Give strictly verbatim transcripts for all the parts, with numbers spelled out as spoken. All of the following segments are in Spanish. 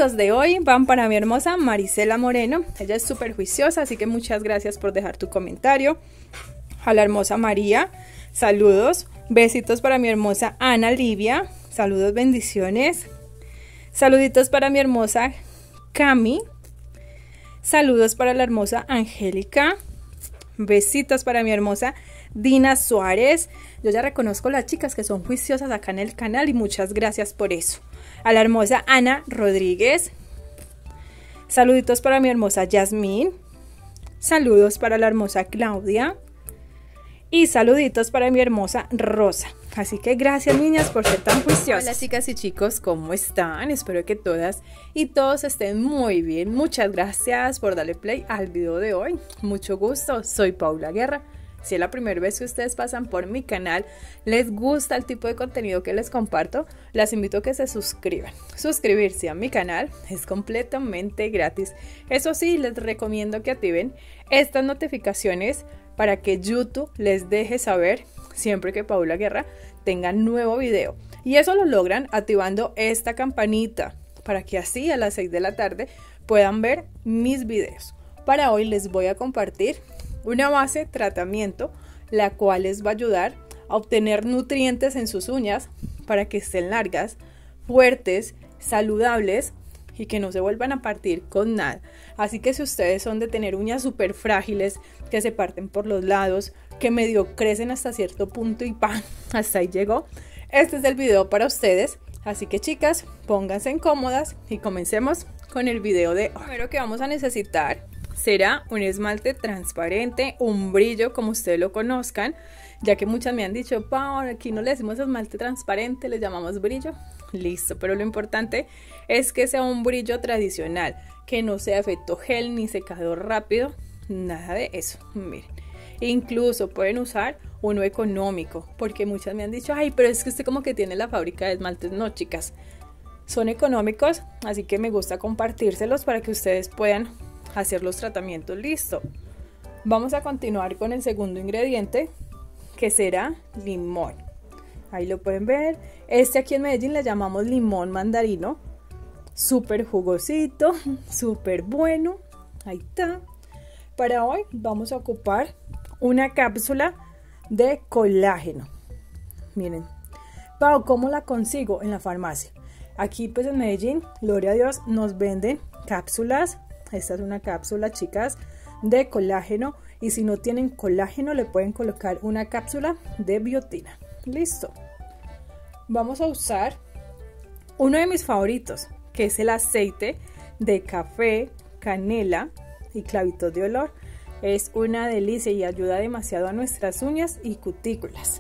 los de hoy van para mi hermosa Marisela Moreno. Ella es súper juiciosa, así que muchas gracias por dejar tu comentario. A la hermosa María, saludos. Besitos para mi hermosa Ana Livia. Saludos, bendiciones. Saluditos para mi hermosa Cami. Saludos para la hermosa Angélica. Besitos para mi hermosa Dina Suárez. Yo ya reconozco las chicas que son juiciosas acá en el canal y muchas gracias por eso. A la hermosa Ana Rodríguez. Saluditos para mi hermosa Yasmín. Saludos para la hermosa Claudia. Y saluditos para mi hermosa Rosa. Así que gracias, niñas, por ser tan juiciosas. Hola, chicas y chicos, ¿cómo están? Espero que todas y todos estén muy bien. Muchas gracias por darle play al video de hoy. Mucho gusto, soy Paula Guerra. Si es la primera vez que ustedes pasan por mi canal, les gusta el tipo de contenido que les comparto, las invito a que se suscriban. Suscribirse a mi canal es completamente gratis. Eso sí, les recomiendo que activen estas notificaciones para que YouTube les deje saber siempre que Paula Guerra tenga nuevo video. Y eso lo logran activando esta campanita para que así a las seis de la tarde puedan ver mis videos. Para hoy les voy a compartir una base tratamiento, la cual les va a ayudar a obtener nutrientes en sus uñas para que estén largas, fuertes, saludables y que no se vuelvan a partir con nada. Así que si ustedes son de tener uñas súper frágiles, que se parten por los lados, que medio crecen hasta cierto punto y ¡pam! Hasta ahí llegó, este es el video para ustedes. Así que chicas, pónganse cómodas y comencemos con el video de hoy. Lo primero que vamos a necesitar será un esmalte transparente, un brillo como ustedes lo conozcan, ya que muchas me han dicho, Paula, aquí no le decimos esmalte transparente, le llamamos brillo. Listo, pero lo importante es que sea un brillo tradicional, que no sea efecto gel ni secador rápido, nada de eso. Miren, incluso pueden usar uno económico, porque muchas me han dicho, ay, pero es que usted como que tiene la fábrica de esmaltes. No, chicas, son económicos, así que me gusta compartírselos para que ustedes puedan hacer los tratamientos. Listo, vamos a continuar con el segundo ingrediente, que será limón. Ahí lo pueden ver. Este aquí en Medellín le llamamos limón mandarino, súper jugosito, súper bueno. Ahí está. Para hoy vamos a ocupar una cápsula de colágeno. Miren, Pau, ¿cómo la consigo? En la farmacia. Aquí pues en Medellín, gloria a Dios, nos venden cápsulas. Esta es una cápsula, chicas, de colágeno, y si no tienen colágeno le pueden colocar una cápsula de biotina. Listo. Vamos a usar uno de mis favoritos, que es el aceite de café, canela y clavitos de olor. Es una delicia y ayuda demasiado a nuestras uñas y cutículas.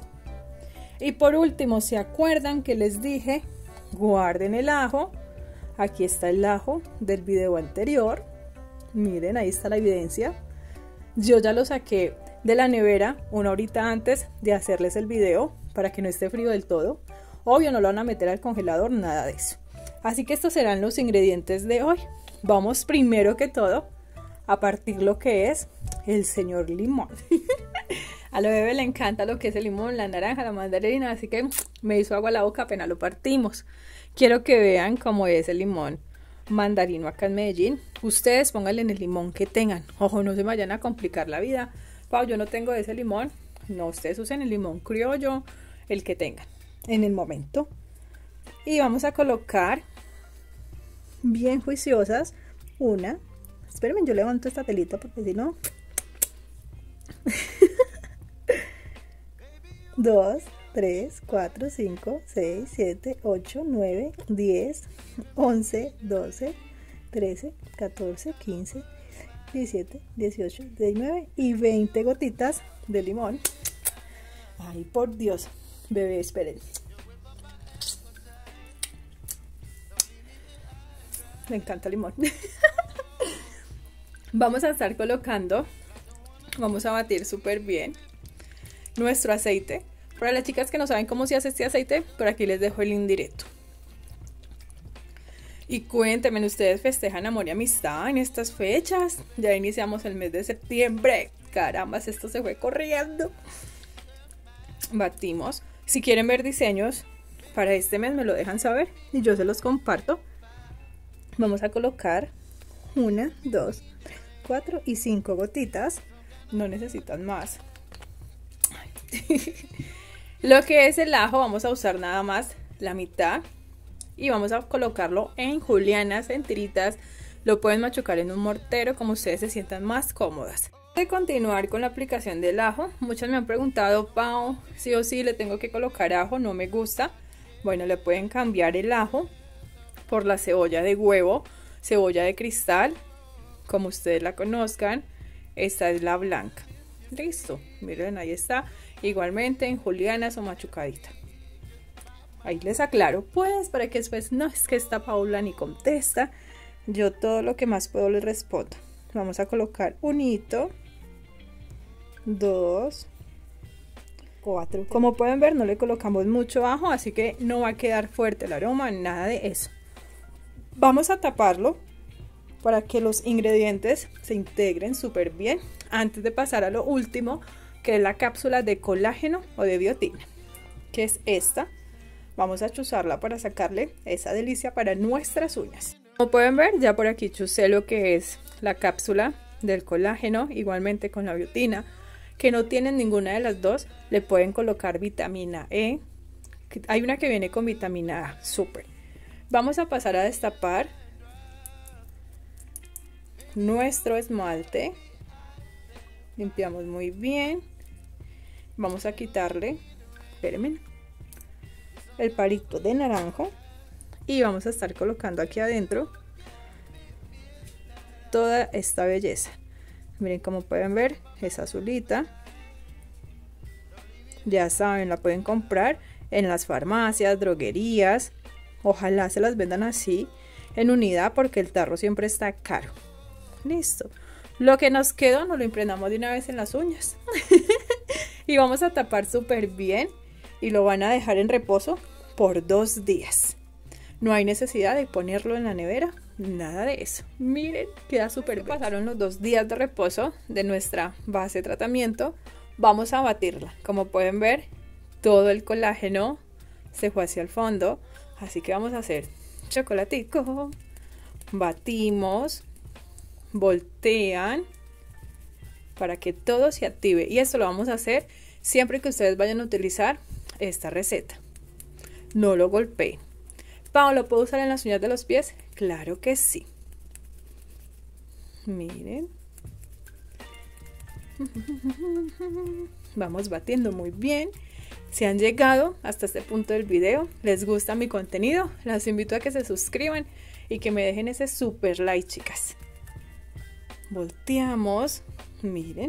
Y por último, ¿se acuerdan que les dije? Guarden el ajo. Aquí está el ajo del video anterior. Miren, ahí está la evidencia. Yo ya lo saqué de la nevera una horita antes de hacerles el video para que no esté frío del todo. Obvio, no lo van a meter al congelador, nada de eso. Así que estos serán los ingredientes de hoy. Vamos primero que todo a partir lo que es el señor limón. A la bebé le encanta lo que es el limón, la naranja, la mandarina, así que me hizo agua a la boca apenas lo partimos. Quiero que vean cómo es el limón mandarino acá en Medellín. Ustedes pónganle en el limón que tengan. Ojo, no se vayan a complicar la vida. Pau, yo no tengo ese limón. No, ustedes usen el limón criollo, el que tengan en el momento. Y vamos a colocar bien juiciosas una. Espérenme, yo levanto esta telita porque si no. dos, tres, cuatro, cinco, seis, siete, ocho, nueve, diez, once, doce, trece, catorce, quince, diecisiete, dieciocho, diecinueve y veinte gotitas de limón. Ay, por Dios, bebé, esperen. Me encanta el limón. Vamos a estar colocando, vamos a batir súper bien nuestro aceite. Para las chicas que no saben cómo se hace este aceite, por aquí les dejo el indirecto. Y cuéntenme, ¿ustedes festejan amor y amistad en estas fechas? Ya iniciamos el mes de septiembre. Caramba, esto se fue corriendo. Batimos. Si quieren ver diseños para este mes, me lo dejan saber y yo se los comparto. Vamos a colocar una, dos, cuatro y cinco gotitas. No necesitan más. Lo que es el ajo vamos a usar nada más la mitad y vamos a colocarlo en julianas, en tiritas. Lo pueden machucar en un mortero como ustedes se sientan más cómodas. Antes de continuar con la aplicación del ajo, muchas me han preguntado, Pau, sí o sí le tengo que colocar ajo, no me gusta. Bueno, le pueden cambiar el ajo por la cebolla de huevo, cebolla de cristal, como ustedes la conozcan. Esta es la blanca. Listo, miren, ahí está. Igualmente en julianas o machucadita. Ahí les aclaro, pues, para que después no es que esta Paula ni contesta. Yo todo lo que más puedo les respondo. Vamos a colocar un hito, dos, cuatro. Como pueden ver, no le colocamos mucho ajo, así que no va a quedar fuerte el aroma, nada de eso. Vamos a taparlo para que los ingredientes se integren súper bien antes de pasar a lo último, que es la cápsula de colágeno o de biotina, que es esta. Vamos a chuzarla para sacarle esa delicia para nuestras uñas. Como pueden ver, ya por aquí chucé lo que es la cápsula del colágeno, igualmente con la biotina. Que no tienen ninguna de las dos, le pueden colocar vitamina E. Hay una que viene con vitamina A, súper. Vamos a pasar a destapar nuestro esmalte. Limpiamos muy bien. Vamos a quitarle, espérenme, el palito de naranjo y vamos a estar colocando aquí adentro toda esta belleza. Miren, como pueden ver, es azulita. Ya saben, la pueden comprar en las farmacias, droguerías. Ojalá se las vendan así en unidad porque el tarro siempre está caro. Listo. Lo que nos quedó nos lo impregnamos de una vez en las uñas. Y vamos a tapar súper bien y lo van a dejar en reposo por dos días. No hay necesidad de ponerlo en la nevera, nada de eso. Miren, queda súper bien. Pasaron los dos días de reposo de nuestra base de tratamiento. Vamos a batirla. Como pueden ver, todo el colágeno se fue hacia el fondo. Así que vamos a hacer chocolatico. Batimos, voltean para que todo se active. Y esto lo vamos a hacer siempre que ustedes vayan a utilizar esta receta. No lo golpeen. Pau, ¿lo puedo usar en las uñas de los pies? Claro que sí. Miren. Vamos batiendo muy bien. Si han llegado hasta este punto del video, les gusta mi contenido, las invito a que se suscriban y que me dejen ese super like, chicas. Volteamos, miren.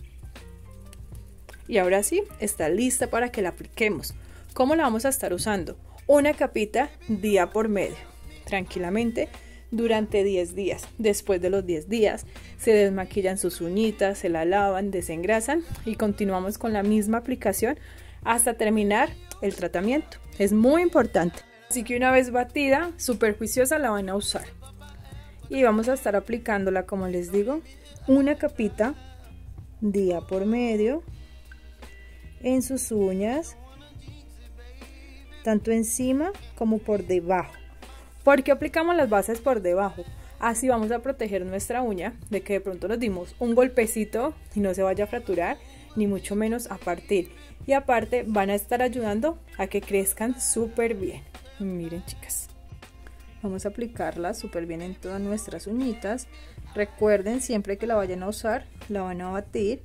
Y ahora sí, está lista para que la apliquemos. ¿Cómo la vamos a estar usando? Una capita día por medio, tranquilamente durante diez días. Después de los diez días se desmaquillan sus uñitas, se la lavan, desengrasan y continuamos con la misma aplicación hasta terminar el tratamiento. Es muy importante. Así que una vez batida, súper juiciosa, la van a usar. Y vamos a estar aplicándola, como les digo, una capita día por medio en sus uñas, tanto encima como por debajo. ¿Por qué aplicamos las bases por debajo? Así vamos a proteger nuestra uña de que de pronto nos dimos un golpecito y no se vaya a fracturar, ni mucho menos a partir. Y aparte van a estar ayudando a que crezcan súper bien. Miren, chicas. Vamos a aplicarla súper bien en todas nuestras uñitas. Recuerden, siempre que la vayan a usar, la van a batir.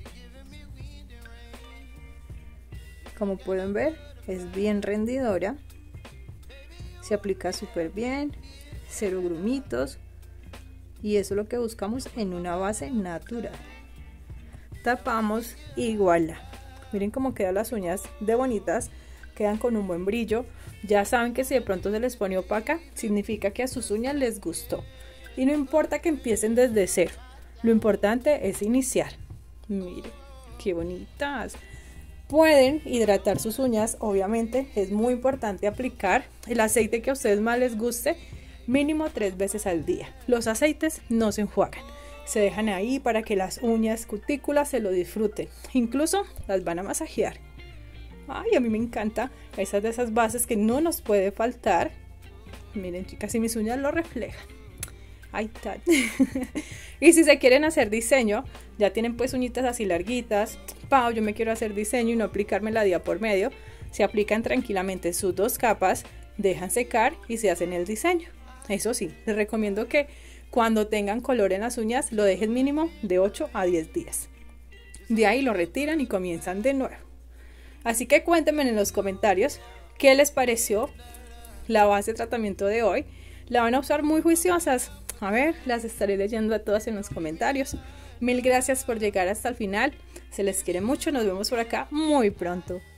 Como pueden ver, es bien rendidora. Se aplica súper bien, cero grumitos. Y eso es lo que buscamos en una base natural. Tapamos y voilà. Miren cómo quedan las uñas de bonitas. Quedan con un buen brillo. Ya saben que si de pronto se les pone opaca, significa que a sus uñas les gustó. Y no importa que empiecen desde cero. Lo importante es iniciar. Miren, qué bonitas. Pueden hidratar sus uñas, obviamente. Es muy importante aplicar el aceite que a ustedes más les guste, mínimo tres veces al día. Los aceites no se enjuagan. Se dejan ahí para que las uñas, cutículas se lo disfruten. Incluso las van a masajear. Ay, a mí me encanta. Esas de esas bases que no nos puede faltar. Miren, chicas, y mis uñas lo reflejan. Ahí está. Y si se quieren hacer diseño, ya tienen pues uñitas así larguitas. Pau, yo me quiero hacer diseño y no aplicarme la día por medio. Se aplican tranquilamente sus dos capas, dejan secar y se hacen el diseño. Eso sí, les recomiendo que cuando tengan color en las uñas lo dejen mínimo de ocho a diez días. De ahí lo retiran y comienzan de nuevo. Así que cuéntenme en los comentarios qué les pareció la base de tratamiento de hoy. La van a usar muy juiciosas. A ver, las estaré leyendo a todas en los comentarios. Mil gracias por llegar hasta el final. Se les quiere mucho. Nos vemos por acá muy pronto.